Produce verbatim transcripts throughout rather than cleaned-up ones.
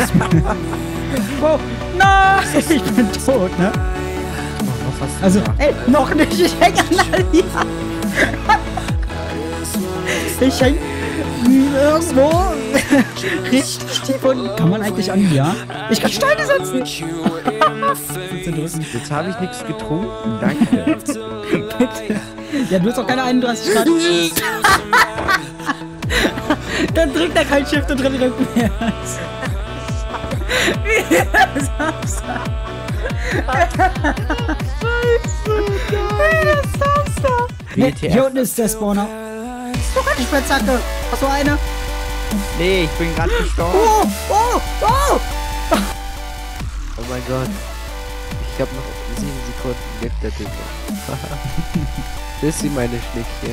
Oh, nein! Ich bin tot, ne? Was hast du Also, gemacht, ey, Alter? noch nicht, ich häng an Alia. Ich häng irgendwo richtig tief unten. Kann man eigentlich an, ja? Ich kann Steine setzen. Jetzt habe ich nichts getrunken, danke. Ja, du hast doch keine einunddreißig Grad. Dann drückt er kein Shift und drin rückwärts. Das Hamster. Scheiße, das Hamster. Hey, hier unten ist der Spawner. Du kannst nicht mehr Zacke. Hast du eine? Nee, ich bin gerade gestorben. Oh, oh, oh. Oh mein Gott. Ich habe noch sieben Sekunden lebt der Typ. Das sind meine Schnickchen.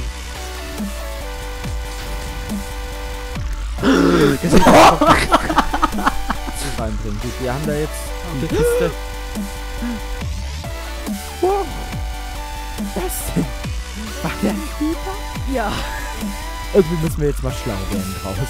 Das ist reinbringen. Gut, wir haben da jetzt die Kiste. wow. Was denn? War der ein Creeper? Ja. Irgendwie müssen wir jetzt mal schlau werden draus.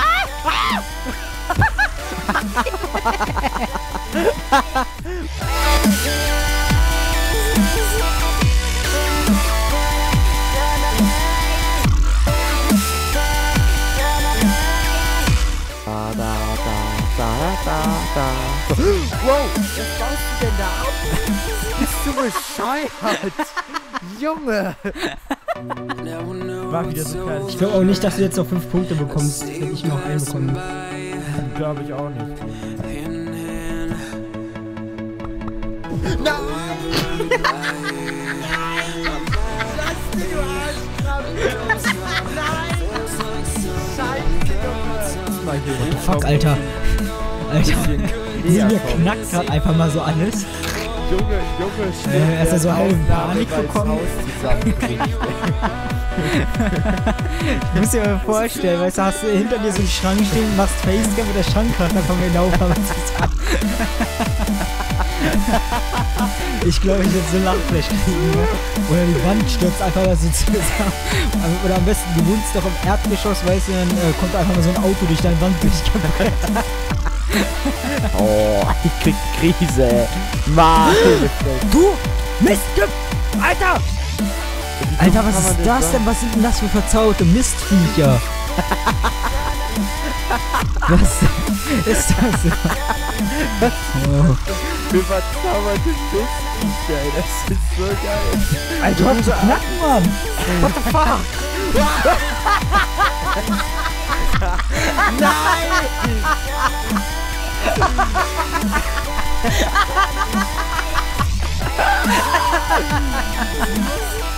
Da, da, da, da, da, da. Wow, was baust du denn da ab? Bist du bescheuert? Junge! War wieder so klein. Ich glaube auch nicht, dass du jetzt noch fünf Punkte bekommst, wenn ich noch einen bekomme. Glaube ich auch nicht. Nein! Lass dich, du Arschkrabbe! Nein! Scheiße, Mal hier What the fuck, Alter? Alter, mir knackt gerade einfach mal so alles. Junge, Junge, schnell! Äh, er ist ja so halb in Panik bekommen. Ich muss dir mal vorstellen, weißt du, hast du hinter dir so einen Schrank stehen, machst Facecam mit der Schrank gerade, dann kommen wir laufen, aber ich glaube, ich werde so ein Lachflash kriegen, ne? Oder die Wand stürzt einfach mal so zusammen. Oder am besten, du wohnst doch im Erdgeschoss, weißt du, dann äh, kommt einfach mal so ein Auto durch deine Wand durchgebrannt. Oh, ich krieg Krise. Mann. Du! Mist! Alter! Alter, was ist das denn? Was sind denn das für verzauberte Mistviecher? Was ist das? Oh. Für verzauberte Mistviecher, ey, das ist so geil. Alter, du hast so Knacken, Mann! What the fuck? Nein!